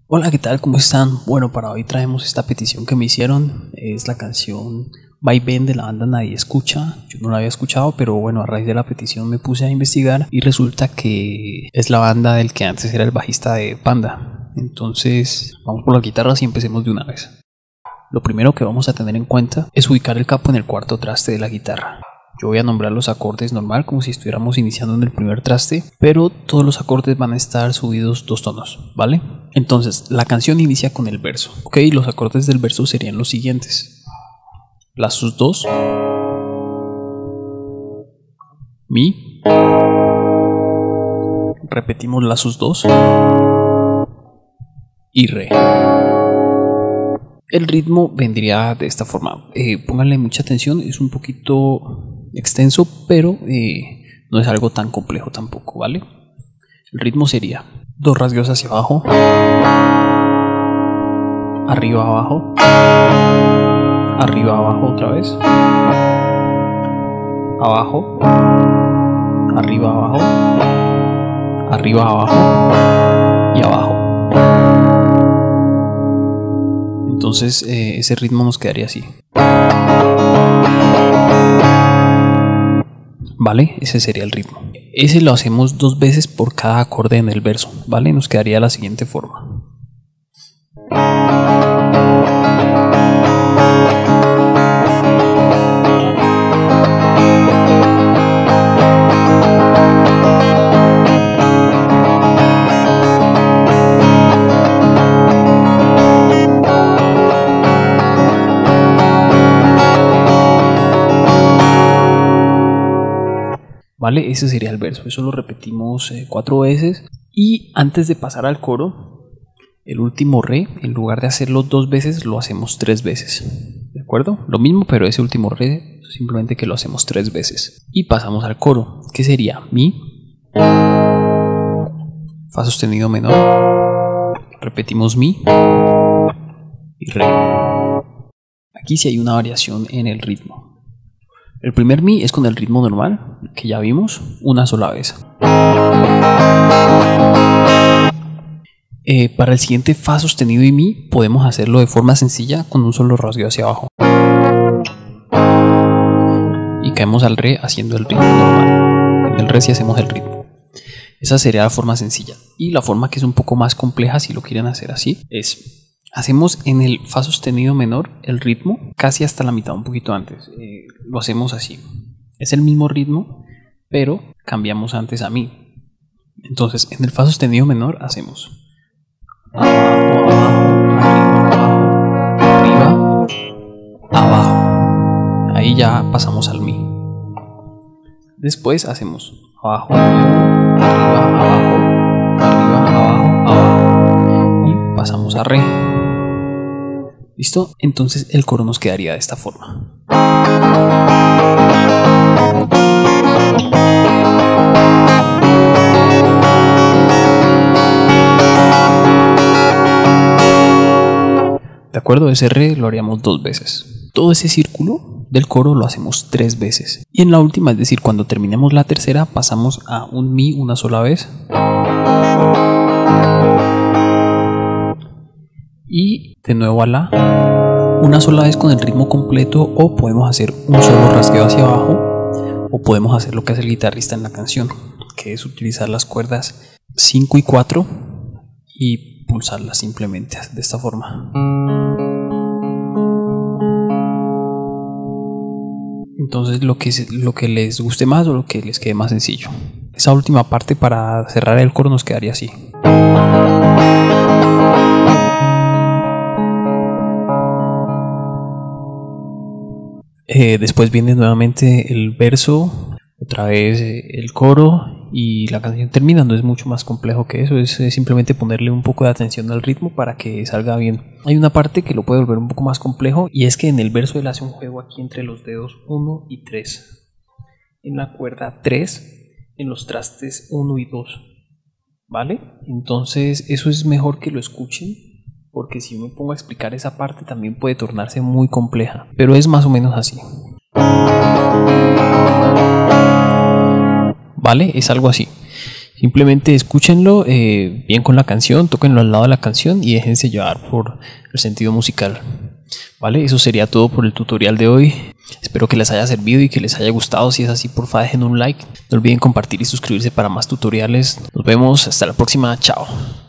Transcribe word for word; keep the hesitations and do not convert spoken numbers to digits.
Hola, ¿qué tal? ¿Cómo están? Bueno, para hoy traemos esta petición que me hicieron. Es la canción Vaivén de la banda Nadie Escucha. Yo no la había escuchado, pero bueno, a raíz de la petición me puse a investigar y resulta que es la banda del que antes era el bajista de Panda. Entonces, vamos por las guitarras y empecemos de una vez. Lo primero que vamos a tener en cuenta es ubicar el capo en el cuarto traste de la guitarra. Yo voy a nombrar los acordes normal, como si estuviéramos iniciando en el primer traste, pero todos los acordes van a estar subidos dos tonos, ¿vale? Entonces, la canción inicia con el verso. Ok, los acordes del verso serían los siguientes: la sus dos, mi, repetimos la sus dos y re. El ritmo vendría de esta forma. Eh, pónganle mucha atención, es un poquito extenso, pero eh, no es algo tan complejo tampoco, ¿vale? El ritmo sería dos rasgueos hacia abajo, arriba abajo, arriba abajo otra vez, abajo, arriba abajo, arriba abajo y abajo. Entonces eh, ese ritmo nos quedaría así. ¿Vale? Ese sería el ritmo. Ese lo hacemos dos veces por cada acorde en el verso, ¿vale? Nos quedaría de la siguiente forma. ¿Vale? Ese sería el verso. Eso lo repetimos eh, cuatro veces. Y antes de pasar al coro, el último re, en lugar de hacerlo dos veces, lo hacemos tres veces. ¿De acuerdo? Lo mismo, pero ese último re, simplemente que lo hacemos tres veces. Y pasamos al coro, que sería mi, fa sostenido menor, repetimos mi y re. Aquí sí hay una variación en el ritmo. El primer mi es con el ritmo normal, que ya vimos, una sola vez. Eh, para el siguiente fa sostenido y mi podemos hacerlo de forma sencilla con un solo rasgueo hacia abajo. Y caemos al re haciendo el ritmo normal. En el re sí hacemos el ritmo. Esa sería la forma sencilla. Y la forma que es un poco más compleja, si lo quieren hacer así, es... hacemos en el fa sostenido menor el ritmo casi hasta la mitad, un poquito antes. Eh, lo hacemos así. Es el mismo ritmo, pero cambiamos antes a mi. Entonces, en el fa sostenido menor hacemos abajo, abajo, arriba, abajo, arriba, abajo. Ahí ya pasamos al mi. Después hacemos abajo, arriba, abajo, arriba, abajo, abajo. Y pasamos a re. ¿Listo? Entonces el coro nos quedaría de esta forma. ¿De acuerdo? Ese re lo haríamos dos veces. Todo ese círculo del coro lo hacemos tres veces. Y en la última, es decir, cuando terminemos la tercera, pasamos a un mi una sola vez. Y de nuevo a la una sola vez con el ritmo completo, o podemos hacer un solo rasgueo hacia abajo, o podemos hacer lo que hace el guitarrista en la canción, que es utilizar las cuerdas cinco y cuatro y pulsarlas simplemente de esta forma. Entonces lo que, lo que les guste más o lo que les quede más sencillo. Esa última parte para cerrar el coro nos quedaría así. Eh, después viene nuevamente el verso, otra vez eh, el coro y la canción termina. No es mucho más complejo que eso, es, es simplemente ponerle un poco de atención al ritmo para que salga bien. Hay una parte que lo puede volver un poco más complejo, y es que en el verso él hace un juego aquí entre los dedos uno y tres. En la cuerda tres, en los trastes uno y dos. ¿Vale? Entonces eso es mejor que lo escuchen, porque si me pongo a explicar esa parte también puede tornarse muy compleja, pero es más o menos así. ¿Vale? Es algo así. Simplemente escúchenlo eh, bien con la canción, tóquenlo al lado de la canción y déjense llevar por el sentido musical. Vale, eso sería todo por el tutorial de hoy. Espero que les haya servido y que les haya gustado. Si es así, porfa, dejen un like. No olviden compartir y suscribirse para más tutoriales. Nos vemos, hasta la próxima, chao.